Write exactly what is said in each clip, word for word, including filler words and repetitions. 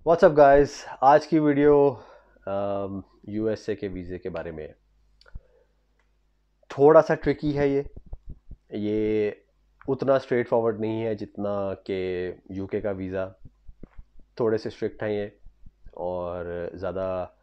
WhatsApp guys, आज की video USA के वीज़े के बारे में है। थोड़ा सा ट्रिकी है ये ये उतना स्ट्रेट फॉरवर्ड नहीं है जितना कि यूके का वीज़ा। थोड़े से स्ट्रिक्ट हैं ये और ज़्यादा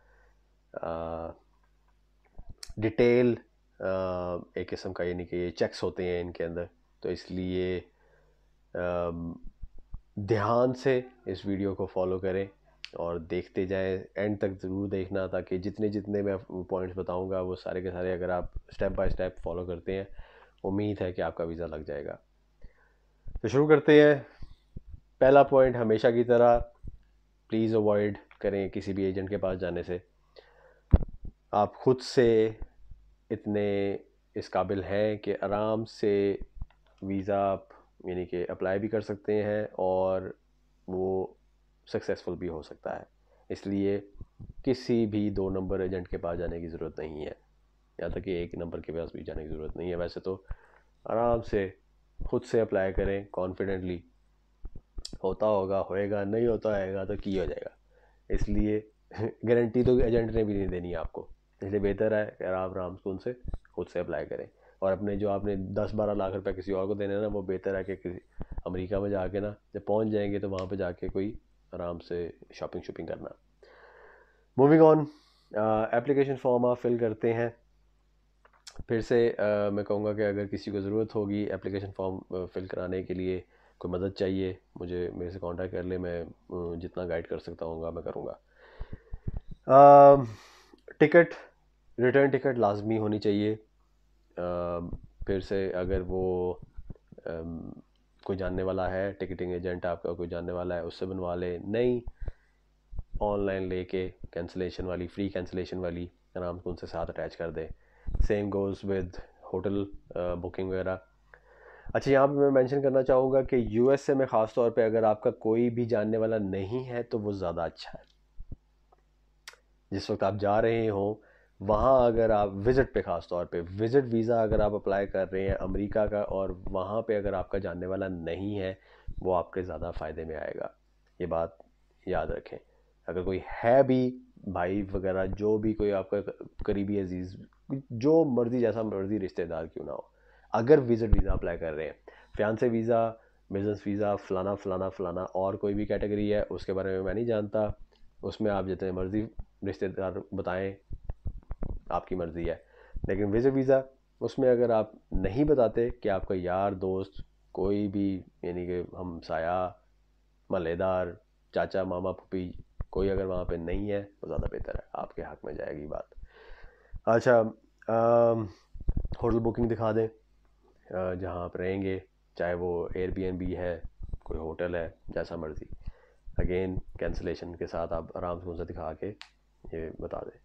डिटेल एक किस्म का, यानी कि ये चेक्स होते हैं इनके अंदर। तो इसलिए अम, ध्यान से इस वीडियो को फॉलो करें और देखते जाएं, एंड तक ज़रूर देखना, ताकि जितने जितने मैं पॉइंट्स बताऊंगा वो सारे के सारे अगर आप स्टेप बाय स्टेप फॉलो करते हैं, उम्मीद है कि आपका वीज़ा लग जाएगा। तो शुरू करते हैं। पहला पॉइंट, हमेशा की तरह प्लीज़ अवॉइड करें किसी भी एजेंट के पास जाने से। आप खुद से इतने इस काबिल हैं कि आराम से वीज़ा आप यानी कि अप्लाई भी कर सकते हैं और वो सक्सेसफुल भी हो सकता है। इसलिए किसी भी दो नंबर एजेंट के पास जाने की ज़रूरत नहीं है, यहाँ तक कि एक नंबर के पास भी जाने की ज़रूरत नहीं है। वैसे तो आराम से खुद से अप्लाई करें कॉन्फिडेंटली। होता होगा होएगा, नहीं होता आएगा तो की हो जाएगा। इसलिए गारंटी तो एजेंट ने भी नहीं देनी है आपको। इसलिए बेहतर है कि आप आराम से उनसे खुद से अप्लाई करें। और अपने जो आपने दस बारह लाख रुपए किसी और को देने हैं ना, वो बेहतर है कि किसी अमेरिका में जाके ना, जब पहुंच जाएंगे तो वहाँ पे जाके कोई आराम से शॉपिंग शॉपिंग करना। मूविंग ऑन, एप्लीकेशन फॉर्म आप फिल करते हैं। फिर से uh, मैं कहूँगा कि अगर किसी को ज़रूरत होगी एप्लीकेशन फॉर्म फिल कराने के लिए, कोई मदद चाहिए, मुझे मेरे से कांटेक्ट कर ले। मैं uh, जितना गाइड कर सकता हूँ मैं करूँगा। टिकट, रिटर्न टिकट लाजमी होनी चाहिए। uh, फिर से अगर वो um, कोई जानने वाला है, टिकटिंग एजेंट आपका कोई जानने वाला है, उससे बनवा ले। नहीं, ऑनलाइन लेके कैंसिलेशन वाली, फ्री कैंसिलेशन वाली आराम से उनसे साथ अटैच कर दे। Same goes with hotel booking वगैरह। अच्छा, यहाँ पे मैं मेंशन करना चाहूँगा कि यूएसए में ख़ास तौर पे अगर आपका कोई भी जानने वाला नहीं है तो वो ज़्यादा अच्छा है। जिस वक्त आप जा रहे हो वहाँ, अगर आप विज़िट पे, ख़ास तौर पे विज़िट वीज़ा अगर आप अप्लाई कर रहे हैं अमेरिका का, और वहाँ पे अगर आपका जानने वाला नहीं है, वो आपके ज़्यादा फ़ायदे में आएगा। ये बात याद रखें। अगर कोई है भी, भाई वगैरह, जो भी कोई आपका करीबी अजीज़, जो मर्ज़ी, जैसा मर्ज़ी रिश्तेदार क्यों ना हो, अगर विज़िट वीज़ा अप्लाई कर रहे हैं, फियांसे वीज़ा, बिज़नेस वीज़ा, फ़लाना फ़लाना फ़लाना, और कोई भी कैटेगरी है उसके बारे में मैं नहीं जानता, उसमें आप जितने मर्ज़ी रिश्तेदार बताएं, आपकी मर्ज़ी है। लेकिन विज़िट वीज़ा, उसमें अगर आप नहीं बताते कि आपका यार दोस्त कोई भी, यानी कि हमसाया, मलेदार, चाचा, मामा, फूफी, कोई अगर वहाँ पे नहीं है तो ज़्यादा बेहतर है, आपके हक़ में जाएगी बात। अच्छा, होटल बुकिंग दिखा दें जहाँ आप रहेंगे, चाहे वो एयरबीएनबी है, कोई होटल है, जैसा मर्ज़ी। अगेन कैंसिलेशन के साथ आप आराम से उनसे दिखा के ये बता दें।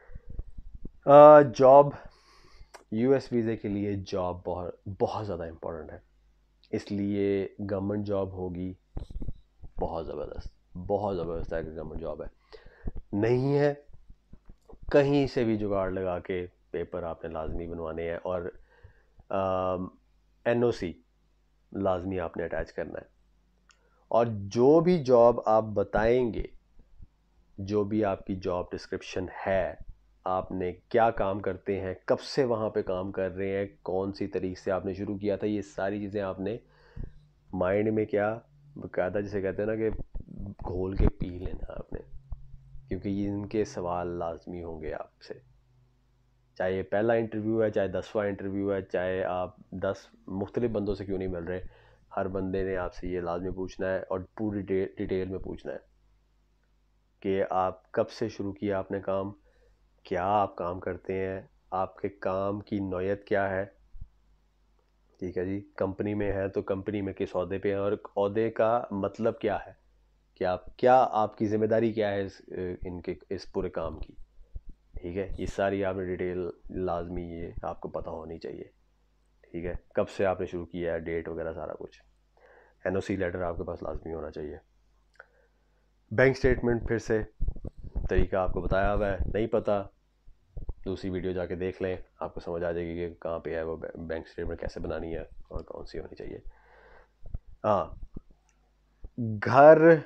जॉब, यूएस वीज़े के लिए जॉब बहुत बहुत ज़्यादा इम्पोर्टेंट है। इसलिए गवर्नमेंट जॉब होगी बहुत ज़बरदस्त, बहुत ज़बरदस्त है कि गवर्नमेंट जॉब है। नहीं है, कहीं से भी जुगाड़ लगा के पेपर आपने लाजमी बनवाने हैं, और एन ओ सी लाजमी आपने अटैच करना है। और जो भी जॉब आप बताएंगे, जो भी आपकी जॉब डिस्क्रिप्शन है, आपने क्या काम करते हैं, कब से वहाँ पे काम कर रहे हैं, कौन सी तरीक़ से आपने शुरू किया था, ये सारी चीज़ें आपने माइंड में क्या बकायदा, जिसे कहते हैं ना कि घोल के पी लेना आपने, क्योंकि ये इनके सवाल लाजमी होंगे आपसे। चाहे ये पहला इंटरव्यू है, चाहे दसवां इंटरव्यू है, चाहे आप दस मुख्तलिफ बंदों से क्यों नहीं मिल रहे, हर बंदे ने आपसे ये लाजमी पूछना है और पूरी डिटेल में पूछना है कि आप कब से शुरू किया आपने काम, क्या आप काम करते हैं, आपके काम की नौयत क्या है। ठीक है जी, कंपनी में है तो कंपनी में किस ओहदे पे है, और ओहदे का मतलब क्या है, कि आप क्या, आपकी ज़िम्मेदारी क्या है इस इनके इस पूरे काम की। ठीक है, ये सारी आपने डिटेल लाजमी ये आपको पता होनी चाहिए। ठीक है, कब से आपने शुरू किया है, डेट वगैरह सारा कुछ। एन ओ सी लेटर आपके पास लाजमी होना चाहिए। बैंक स्टेटमेंट, फिर से तरीका आपको बताया हुआ है, नहीं पता दूसरी वीडियो जाके देख लें, आपको समझ आ जाएगी कि कहाँ पे है वो बैंक स्टेटमेंट, कैसे बनानी है और कौन सी होनी चाहिए। हाँ, घर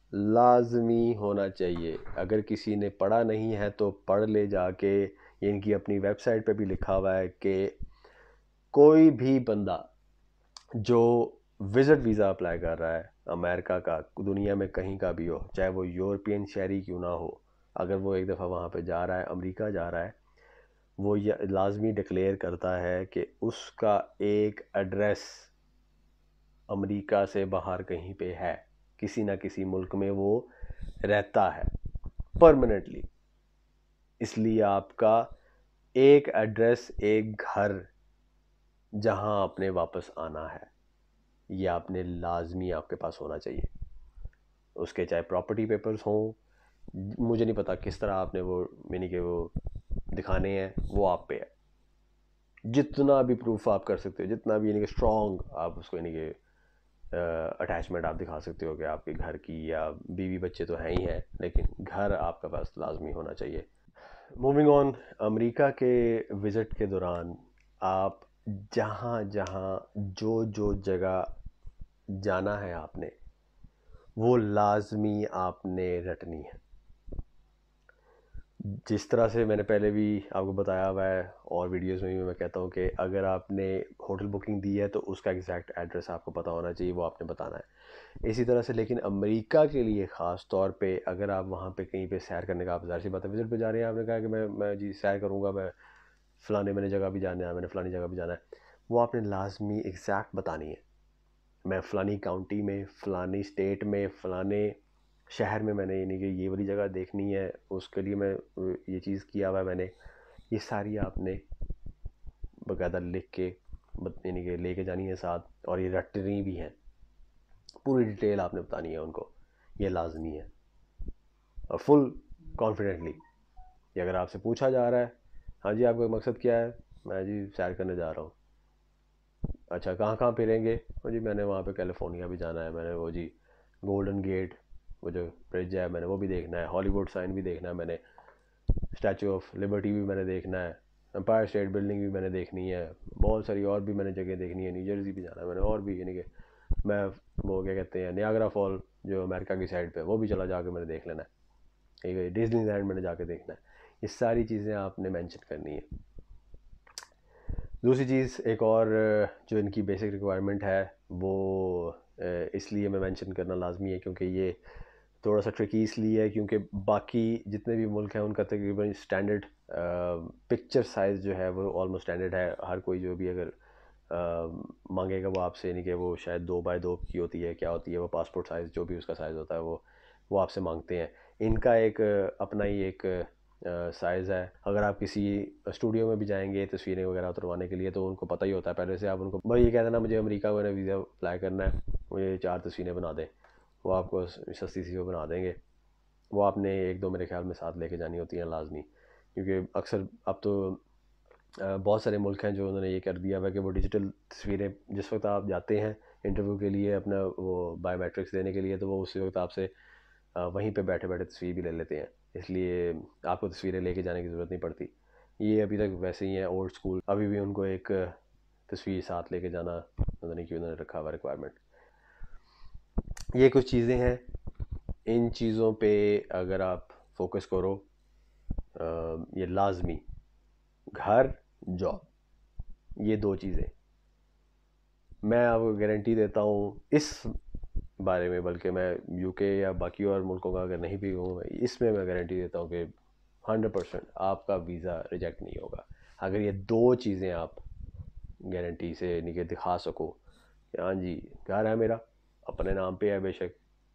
लाजमी होना चाहिए। अगर किसी ने पढ़ा नहीं है तो पढ़ ले जाके। इनकी अपनी वेबसाइट पे भी लिखा हुआ है कि कोई भी बंदा जो विज़िट वीज़ा अप्लाई कर रहा है अमेरिका का, दुनिया में कहीं का भी हो, चाहे वो यूरोपियन शहरी क्यों ना हो, अगर वो एक दफ़ा वहाँ पे जा रहा है, अमेरिका जा रहा है, वो ये लाजमी डिक्लेयर करता है कि उसका एक एड्रेस अमेरिका से बाहर कहीं पे है, किसी ना किसी मुल्क में वो रहता है परमानेंटली। इसलिए आपका एक एड्रेस, एक घर जहां आपने वापस आना है, ये आपने लाजमी आपके पास होना चाहिए। उसके चाहे प्रॉपर्टी पेपर्स हों, मुझे नहीं पता किस तरह आपने वो यानी कि वो दिखाने हैं, वो आप पे है। जितना भी प्रूफ आप कर सकते हो, जितना भी यानी कि स्ट्रॉन्ग आप उसको यानी कि अटैचमेंट आप दिखा सकते हो कि आपके घर की, या बीवी बच्चे तो हैं ही हैं, लेकिन घर आपके पास लाजमी होना चाहिए। मूविंग ऑन, अमेरिका के विज़िट के दौरान आप जहाँ जहाँ जो जो जगह जाना है आपने, वो लाजमी आपने रटनी है। जिस तरह से मैंने पहले भी आपको बताया हुआ है और वीडियोस में भी मैं कहता हूँ कि अगर आपने होटल बुकिंग दी है तो उसका एग्जैक्ट एड्रेस आपको पता होना चाहिए, वो आपने बताना है। इसी तरह से लेकिन अमेरिका के लिए ख़ास तौर पे अगर आप वहाँ पे कहीं पे सैर करने का, आप ज़ाहिर सी बात है विज़िट पे जा रहे हैं, आपने कहा कि मैं मैं जी सैर करूँगा, मैं फ़लाने मैंने जगह भी जाना है, मैंने फ़लानी जगह भी जाना है, वो आपने लाजमी एग्जैक्ट बतानी है। मैं फ़लानी काउंटी में, फ़लानी स्टेट में, फ़लाने शहर में मैंने यानी कि ये वाली जगह देखनी है, उसके लिए मैं ये चीज़ किया हुआ है मैंने, ये सारी आपने बाकायदा लिख के यानी कि लेके जानी है साथ, और ये रटनी भी है, पूरी डिटेल आपने बतानी है उनको, ये लाजमी है। और फुल कॉन्फिडेंटली कि अगर आपसे पूछा जा रहा है, हाँ जी आपका मकसद क्या है, मैं जी सैर करने जा रहा हूँ। अच्छा कहाँ कहाँ फिरेंगे, वो जी मैंने वहाँ पे कैलिफोर्निया भी जाना है, मैंने वो जी गोल्डन गेट, वो जो ब्रिज है मैंने वो भी देखना है, हॉलीवुड साइन भी देखना है मैंने, स्टैचू ऑफ लिबर्टी भी मैंने देखना है, एम्पायर स्टेट बिल्डिंग भी मैंने देखनी है, बहुत सारी और भी मैंने जगह देखनी है, न्यू जर्सी भी जाना है मैंने, और भी यानी कि मैं वो क्या कहते हैं नियाग्रा फॉल जो अमेरिका की साइड पे, वो भी चला जाके मैंने देख लेना है, ठीक है, डिज्नीलैंड मैंने जाके देखना है। ये सारी चीज़ें आपने मेंशन करनी है। दूसरी चीज़ एक और जो इनकी बेसिक रिक्वायरमेंट है वो इसलिए मैं मेंशन करना लाजमी है क्योंकि ये थोड़ा सा ट्रिकी इसलिए है क्योंकि बाकी जितने भी मुल्क हैं उनका तकरीबन स्टैंडर्ड पिक्चर साइज़ जो है वो ऑलमोस्ट स्टैंडर्ड है। हर कोई जो भी अगर uh, मांगेगा वो आपसे, यानी कि वो शायद दो बाय दो की होती है, क्या होती है वो पासपोर्ट साइज़, जो भी उसका साइज़ होता है वो वो आपसे मांगते हैं। इनका एक अपना ही एक साइज़ है। अगर आप किसी स्टूडियो में भी जाएंगे तस्वीरें वगैरह उतरवाने के लिए तो उनको पता ही होता है पहले से, आप उनको भाई ये कह देना मुझे अमेरिका में वीज़ा अप्लाई करना है, मुझे चार तस्वीरें बना दें, वो आपको सस्ती सी वो बना देंगे। वो आपने एक दो मेरे ख्याल में साथ लेके जानी होती हैं लाजमी, क्योंकि अक्सर अब तो बहुत सारे मुल्क हैं जो उन्होंने ये कर दिया हुआ कि वो डिजिटल तस्वीरें, जिस वक्त आप जाते हैं इंटरव्यू के लिए अपना वो बायोमेट्रिक्स देने के लिए, तो वो उसी वक्त आपसे वहीं पे बैठे बैठे तस्वीर भी ले लेते हैं, इसलिए आपको तस्वीरें लेके जाने की ज़रूरत नहीं पड़ती। ये अभी तक वैसे ही हैं ओल्ड स्कूल, अभी भी उनको एक तस्वीर साथ लेके जाना पता नहीं क्यों उन्होंने रखा हुआ रिक्वायरमेंट। ये कुछ चीज़ें हैं, इन चीज़ों पे अगर आप फोकस करो, ये लाजमी घर जॉब, ये दो चीज़ें मैं आपको गारंटी देता हूँ इस बारे में, बल्कि मैं यूके या बाकी और मुल्कों का अगर नहीं भी हूँ, इसमें मैं गारंटी देता हूँ कि हंड्रेड परसेंट आपका वीज़ा रिजेक्ट नहीं होगा अगर ये दो चीज़ें आप गारंटी से यानी कि दिखा सको कि हाँ जी घर है मेरा, अपने नाम पे है बेशक,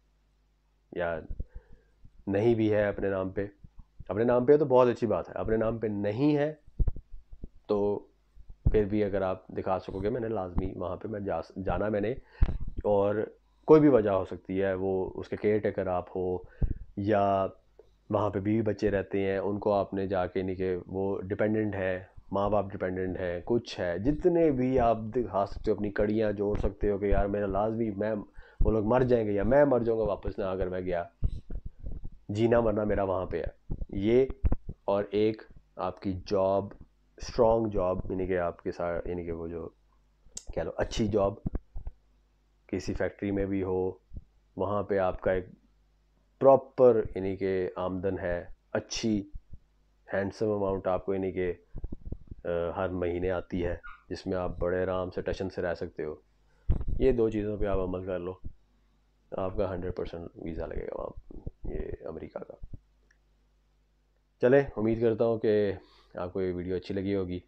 या नहीं भी है अपने नाम पे, अपने नाम पे है तो बहुत अच्छी बात है, अपने नाम पे नहीं है तो फिर भी अगर आप दिखा सकोगे मैंने लाजमी वहाँ पे मैं जा जाना मैंने, और कोई भी वजह हो सकती है, वो उसके केयर टेकर आप हो या वहाँ पे बीवी बच्चे रहते हैं उनको आपने जाके नहीं कि वो डिपेंडेंट है, माँ बाप डिपेंडेंट है, कुछ है, जितने भी आप दिखा सकते हो, अपनी कड़ियाँ जोड़ सकते हो कि यार मेरा लाजमी, मैं वो लोग मर जाएंगे या मैं मर जाऊँगा वापस ना अगर मैं गया, जीना मरना मेरा वहाँ पे है ये। और एक आपकी जॉब, स्ट्रॉन्ग जॉब, यानी कि आपके साथ यानी कि वो जो कह लो अच्छी जॉब किसी फैक्ट्री में भी हो, वहाँ पे आपका एक प्रॉपर यानी कि आमदन है, अच्छी हैंडसम अमाउंट आपको यानी कि हर महीने आती है, जिसमें आप बड़े आराम से टशन से रह सकते हो। ये दो चीज़ों पे आप अमल कर लो, आपका हंड्रेड परसेंट वीज़ा लगेगा वहाँ ये अमेरिका का। चले, उम्मीद करता हूँ कि आपको ये वीडियो अच्छी लगी होगी।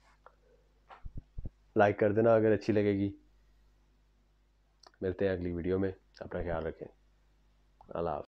लाइक कर देना अगर अच्छी लगेगी। मिलते हैं अगली वीडियो में, अपना ख्याल रखें। अल्लाह हाफ़िज़।